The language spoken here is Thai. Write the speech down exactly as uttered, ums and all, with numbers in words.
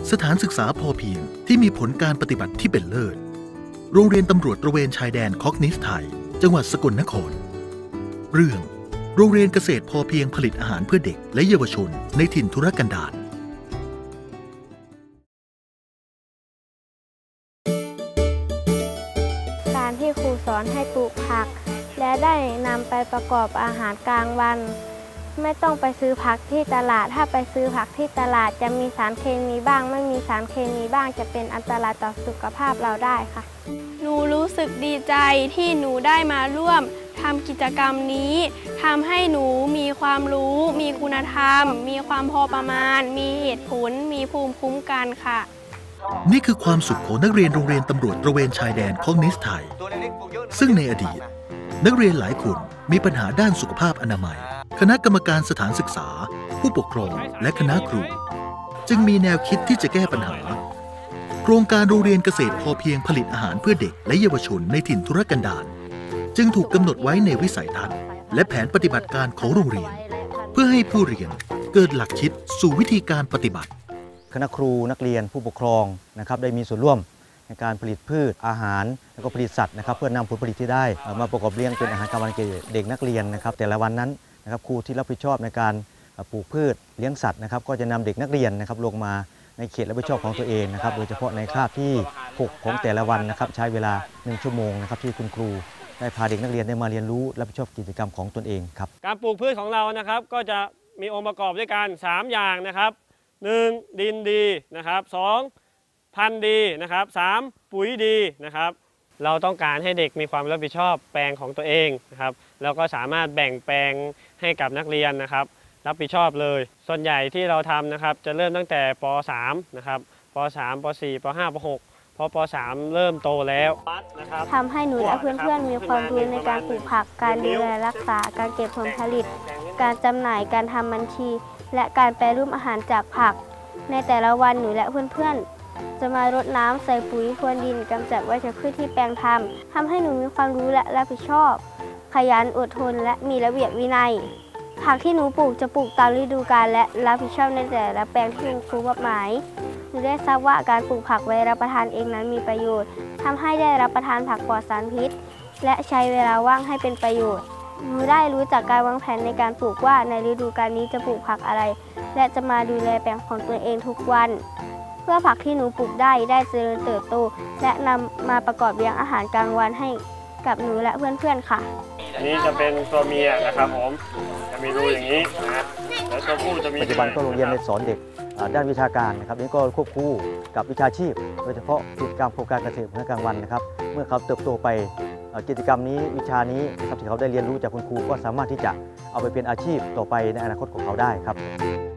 สถานศึกษาพอเพียงที่มีผลการปฏิบัติที่เป็นเลิศโรงเรียนตำรวจตระเวนชายแดนคอกนิสไทยจังหวัดสกลนครเรื่องโรงเรียนเกษตรพอเพียงผลิตอาหารเพื่อเด็กและเยาวชนในถิ่นทุรกันดารการที่ครูสอนให้ปลูกผักและได้นำไปประกอบอาหารกลางวันไม่ต้องไปซื้อผักที่ตลาดถ้าไปซื้อผักที่ตลาดจะมีสารเคมีบ้างไม่มีสารเคมีบ้างจะเป็นอันตรายต่อสุขภาพเราได้ค่ะหนูรู้สึกดีใจที่หนูได้มาร่วมทำกิจกรรมนี้ทำให้หนูมีความรู้มีคุณธรรมมีความพอประมาณมีเหตุผลมีภูมิคุ้มกันค่ะนี่คือความสุขของนักเรียนโรงเรียนตำรวจตระเวนชายแดนคอกนิสไทยซึ่งในอดีตนักเรียนหลายคนมีปัญหาด้านสุขภาพอนามัยคณะกรรมการสถานศึกษาผู้ปกครองและคณะครูจึงมีแนวคิดที่จะแก้ปัญหาโครงการโรงเรียนเกษตรพอเพียงผลิตอาหารเพื่อเด็กและเยาวชนในถิ่นทุรกันดารจึงถูกกำหนดไว้ในวิสัยทัศน์และแผนปฏิบัติการของโรงเรียนเพื่อให้ผู้เรียนเกิดหลักคิดสู่วิธีการปฏิบัติคณะครูนักเรียนผู้ปกครองนะครับได้มีส่วนร่วมในการผลิตพืชอาหารและก็ผลิตสัตว์นะครับเพื่อนำผลผลิตที่ได้มาประกอบเลี้ยงเป็นอาหารกลางวันแก่เด็กนักเรียนนะครับแต่ละวันนั้นนะครับครูที่รับผิดชอบในการปลูกพืชเลี้ยงสัตว์นะครับก็จะนำเด็กนักเรียนนะครับลงมาในเขตรับผิดชอบของตัวเองนะครับโดยเฉพาะในคาบที่หกของแต่ละวันนะครับใช้เวลาหนึ่งชั่วโมงนะครับที่คุณครูได้พาเด็กนักเรียนได้มาเรียนรู้รับผิดชอบกิจกรรมของตนเองครับการปลูกพืชของเรานะครับก็จะมีองค์ประกอบด้วยกันสามอย่างนะครับหนึ่งดินดีนะครับสองพันธุ์ดีนะครับสามปุ๋ยดีนะครับเราต้องการให้เด็กมีความรับผิดชอบแปลงของตัวเองนะครับแล้วก็สามารถแบ่งแปลงให้กับนักเรียนนะครับรับผิดชอบเลยส่วนใหญ่ที่เราทำนะครับจะเริ่มตั้งแต่ป .สาม นะครับป .สาม ป .สี่ ป .ห้า ป .หก พอป .สาม เริ่มโตแล้วทำให้หนูและเพื่อนๆมีความรู้ในการปลูกผักการดูแลรักษาการเก็บผลผลิตการจำหน่ายการทำบัญชีและการแปรรูปอาหารจากผักในแต่ละวันหนูและเพื่อนๆจะมารดน้ำใส่ปุ๋ยพรวนดินกำจัดวัชพืชที่แปลงทำทำให้หนูมีความรู้และรับผิดชอบขยันอดทนและมีระเบียบวินัยผักที่หนูปลูกจะปลูกตามฤดูกาลและรับผิดชอบในแต่ละแปลงที่ครูมอบหมายหนูได้ทราบว่าการปลูกผักไว้รับประทานเองนั้นมีประโยชน์ทำให้ได้รับประทานผักปลอดสารพิษและใช้เวลาว่างให้เป็นประโยชน์หนูได้รู้จักการวางแผนในการปลูกว่าในฤดูกาลนี้จะปลูกผักอะไรและจะมาดูแลแปลงของตัวเองทุกวันเพื่อผักที่หนูปลูกได้ได้เจริญเติบโตและนำมาประกอบเลี้ยงอาหารกลางวันให้กับหนูและเพื่อนๆค่ะนี่จะเป็นตัวเมียนะครับผมจะมีรูอย่างนี้นะแล้วตัวผู้จะมีปัจจุบันก็โรงเรียนในสอนเด็กด้านวิชาการนะครับนี่ก็ควบคู่กับวิชาชีพโดยเฉพาะกิจกรรมโครงการเกษตรพลกลางวันนะครับเมื่อเขาเติบโตไปกิจกรรมนี้วิชานี้นะครับที่เขาได้เรียนรู้จากคุณครูก็สามารถที่จะเอาไปเป็นอาชีพต่อไปในอนาคตของเขาได้ครับ